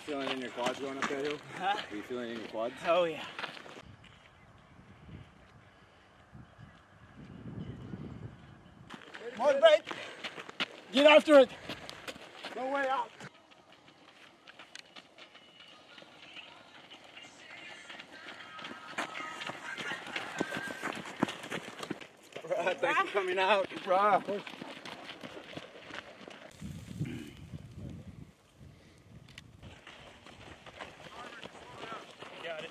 feeling it in your quads going up that hill? Huh? Are you feeling it in your quads? Oh yeah. Come on, mate. Get after it. No way out. Thanks for coming out. Got it.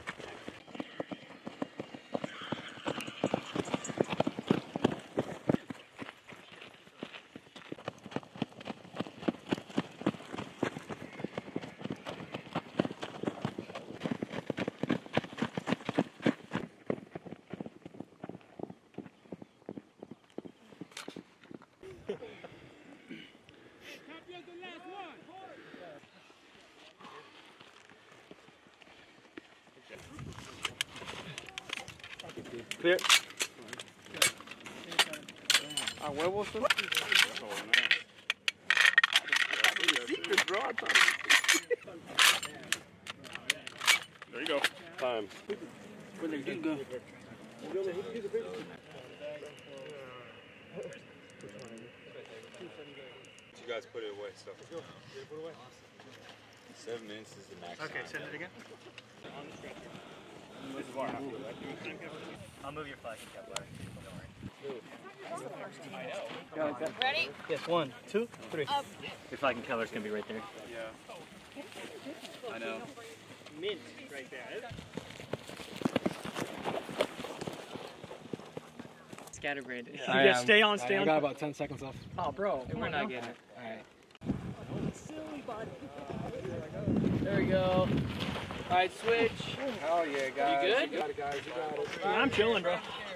Clear. Our werewolf. Oh, nice. Secret, bro. There you go. Time. Where they do go. You guys put it away, so. 7 minutes is the max. Okay, send it again. I'll move your flag and Kevlar. Don't worry. Ready? Yes, 1, 2, 3. Your flag and Kevlar's gonna be right there. Yeah. I know. Mint right there. Scatterbrained. Yeah. You just stay on. I got about 10 seconds left. Oh, bro. We're not getting it. Alright. There we go. Alright, switch. Hell yeah, guys. You good? You got it, guys. You got it. I'm chilling, bro.